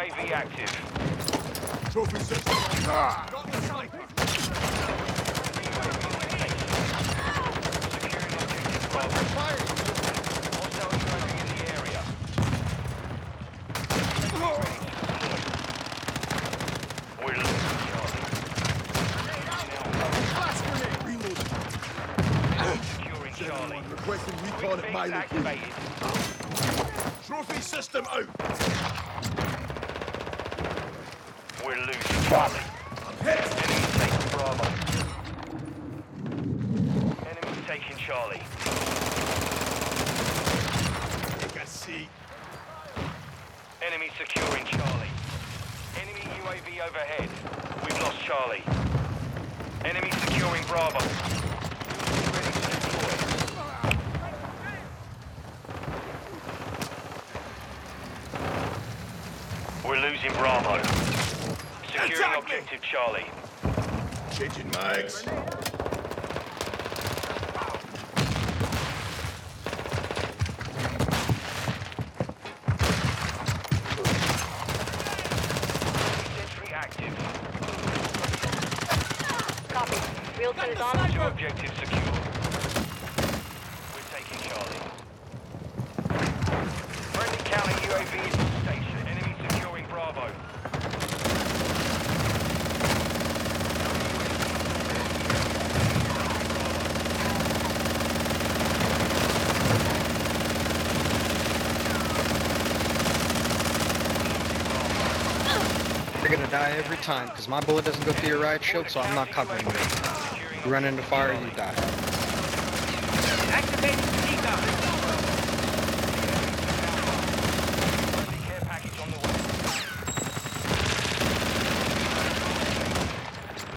UAV active. Trophy system. Got the sniper. Securing objective Bravo. Firing. Hostile UAV in the area. We're losing Charlie. Blast grenade. Reloading. Securing Charlie. Requesting recon at Twin my base location. activated. Trophy system out. We're losing Charlie. I'm hit. Enemy taking Bravo. Enemy taking Charlie. Take a seat. Enemy securing Charlie. Enemy UAV overhead. We've lost Charlie. Enemy securing Bravo. Ready to deploy. We're losing Bravo. Securing Attack me! objective Charlie. Changing mags. Sentry active. Copy. Wheelson is on. Two objectives secure. We're taking Charlie. Friendly counter UAV is on station. Enemy securing Bravo. You're gonna die every time, because my bullet doesn't go through your riot shield, so I'm not covering you. You run into fire, you die. Activating T-gun.